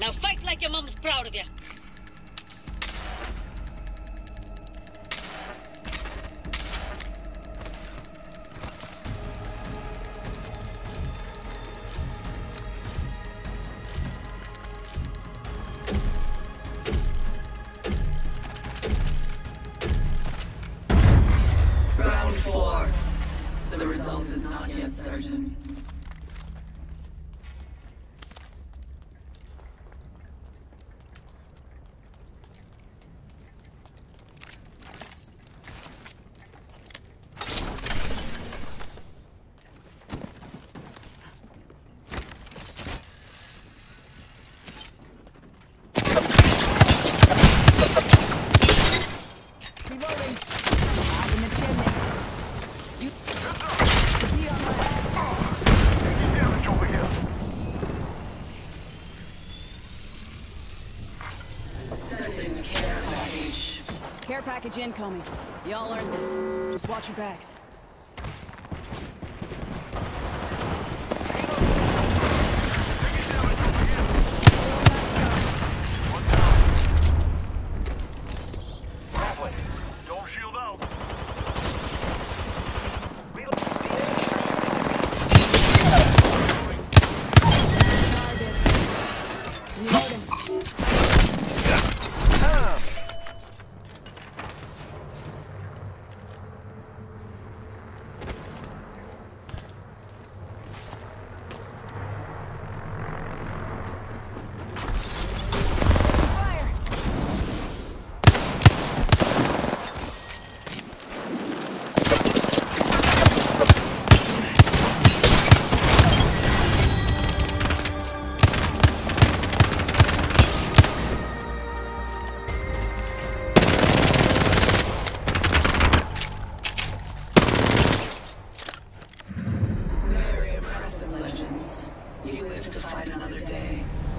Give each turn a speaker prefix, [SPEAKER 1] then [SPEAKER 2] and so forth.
[SPEAKER 1] Now fight like your mom's proud of you.
[SPEAKER 2] Round 4. The result is not yet certain.
[SPEAKER 3] Reloading. Out in the chimney. You. Be on my head.
[SPEAKER 4] Taking damage over here.
[SPEAKER 2] Sending care package.
[SPEAKER 3] Care package incoming. Y'all earned this. Just watch your backs.
[SPEAKER 4] Halfway. Don't shield out.
[SPEAKER 3] Reloading. Fire.
[SPEAKER 2] Very impressive, Legends. You live to fight another day.